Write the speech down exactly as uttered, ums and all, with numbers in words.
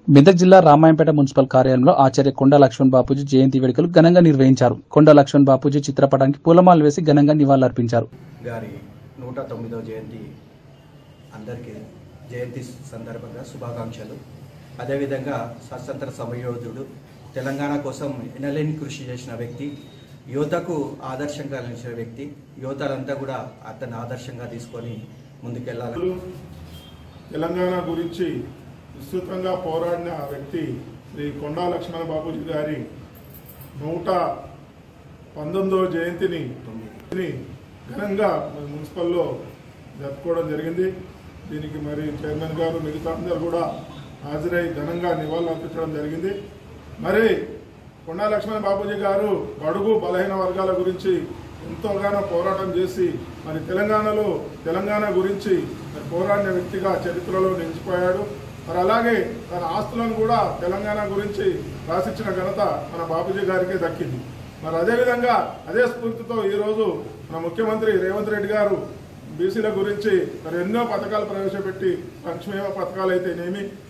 మెదక్ జిల్లా రామాయంపేట మున్సిపల్ కార్యాలయంలో ఆచార్య కొండా లక్ష్మణ్ బాపూజీ జయంతి వేడుకలు ఘనంగా నిర్వహించారు. కొండా లక్ష్మణ్ బాపూజీ చిత్రపటానికి పూలమాలలు వేసి ఘనంగా నివాళులర్పించారు. గారి నూట తొమ్మిదవ జయంతి అందరికీ జయంతి సందర్భంగా శుభాకాంక్షలు. అదేవిధంగా స్వాతంత్ర సమరయోధుడు, తెలంగాణ కోసం ఎనలేని కృషి చేసిన వ్యక్తి, యువతకు ఆదర్శంగా నిలిచిన వ్యక్తి. యువతలంతా కూడా అతన్ని ఆదర్శంగా తీసుకొని ముందుకెళ్లాలి. తెలంగాణ గురించి విస్తృతంగా పోరాడిన వ్యక్తి శ్రీ కొండా లక్ష్మణ బాపూజీ గారి నూట పంతొమ్మిదవ జయంతిని ఘనంగా మున్సిపల్లో జరుపుకోవడం జరిగింది. దీనికి మరి చైర్మన్ గారు మిగతా అందరూ కూడా హాజరై ఘనంగా నివాళులు అర్పించడం జరిగింది. మరి కొండా లక్ష్మణ బాపూజీ గారు బడుగు బలహీన వర్గాల గురించి ఎంతోగానో పోరాటం చేసి మరి తెలంగాణలో తెలంగాణ గురించి పోరాడిన వ్యక్తిగా చరిత్రలో నిలిచిపోయాడు. మరి అలాగే తన ఆస్తులను కూడా తెలంగాణ గురించి రాసిచ్చిన ఘనత మన బాపూజీ గారికే దక్కింది. మరి అదేవిధంగా అదే స్ఫూర్తితో ఈరోజు మన ముఖ్యమంత్రి రేవంత్ రెడ్డి గారు బీసీల గురించి మరి ఎన్నో పథకాలు ప్రవేశపెట్టి సంక్షేమ పథకాలు అయితేనేమి